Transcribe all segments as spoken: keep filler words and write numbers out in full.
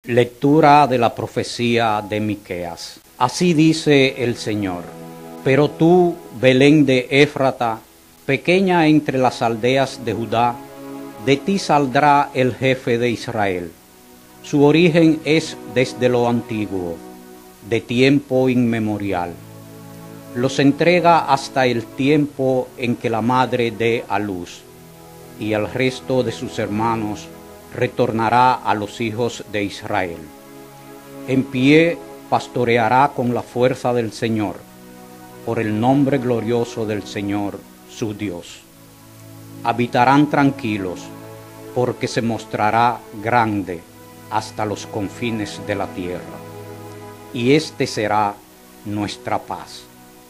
Lectura de la profecía de Miqueas. Así dice el Señor: pero tú, Belén de Éfrata, pequeña entre las aldeas de Judá, de ti saldrá el jefe de Israel. Su origen es desde lo antiguo, de tiempo inmemorial. Los entrega hasta el tiempo en que la madre dé a luz, y al resto de sus hermanos retornará a los hijos de Israel. En pie pastoreará con la fuerza del Señor, por el nombre glorioso del Señor, su Dios. Habitarán tranquilos, porque se mostrará grande hasta los confines de la tierra, y este será nuestra paz.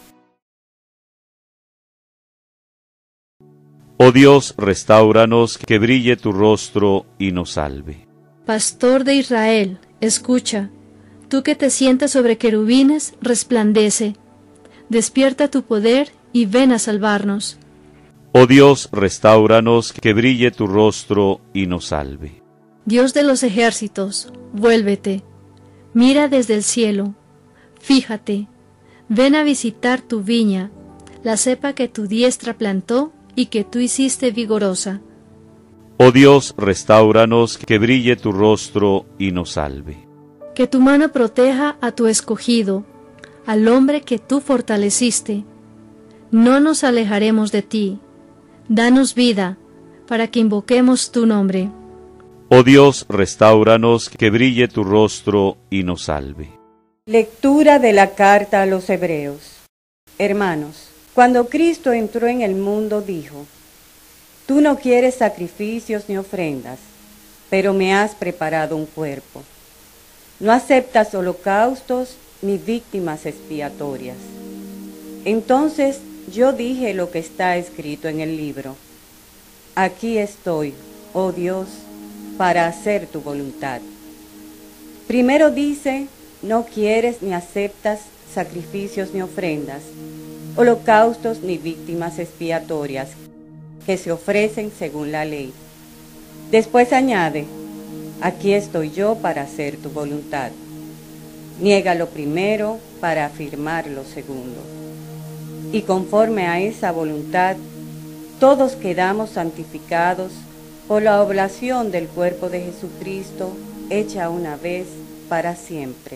Oh Dios, restáuranos, que brille tu rostro y nos salve. Pastor de Israel, escucha, tú que te sientas sobre querubines, resplandece. Despierta tu poder y ven a salvarnos. Oh Dios, restáuranos, que brille tu rostro y nos salve. Dios de los ejércitos, vuélvete. Mira desde el cielo. Fíjate. Ven a visitar tu viña, la cepa que tu diestra plantó y que tú hiciste vigorosa. Oh Dios, restáuranos, que brille tu rostro y nos salve. Que tu mano proteja a tu escogido, al hombre que tú fortaleciste. No nos alejaremos de ti. Danos vida, para que invoquemos tu nombre. Oh Dios, restáuranos, que brille tu rostro y nos salve. Lectura de la carta a los Hebreos. Hermanos, cuando Cristo entró en el mundo dijo: tú no quieres sacrificios ni ofrendas, pero me has preparado un cuerpo. No aceptas holocaustos ni víctimas expiatorias. Entonces yo dije lo que está escrito en el libro: aquí estoy, oh Dios, para hacer tu voluntad. Primero dice: no quieres ni aceptas sacrificios ni ofrendas, holocaustos ni víctimas expiatorias que se ofrecen según la ley. Después añade: aquí estoy yo para hacer tu voluntad. Niega lo primero para afirmar lo segundo. Y conforme a esa voluntad, todos quedamos santificados por la oblación del cuerpo de Jesucristo, hecha una vez para siempre.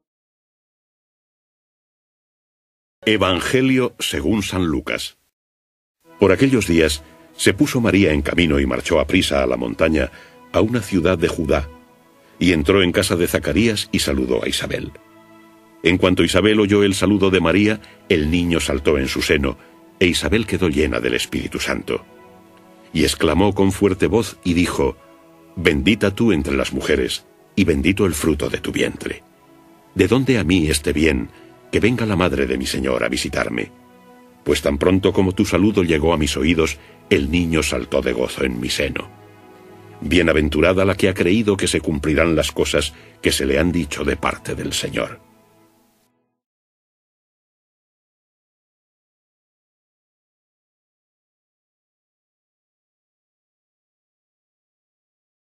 Evangelio según San Lucas. Por aquellos días se puso María en camino y marchó aprisa a la montaña, a una ciudad de Judá, y entró en casa de Zacarías y saludó a Isabel. En cuanto Isabel oyó el saludo de María, el niño saltó en su seno, e Isabel quedó llena del Espíritu Santo. Y exclamó con fuerte voz y dijo: bendita tú entre las mujeres, y bendito el fruto de tu vientre. ¿De dónde a mí este bien, que venga la madre de mi Señor a visitarme? Pues tan pronto como tu saludo llegó a mis oídos, el niño saltó de gozo en mi seno. Bienaventurada la que ha creído que se cumplirán las cosas que se le han dicho de parte del Señor.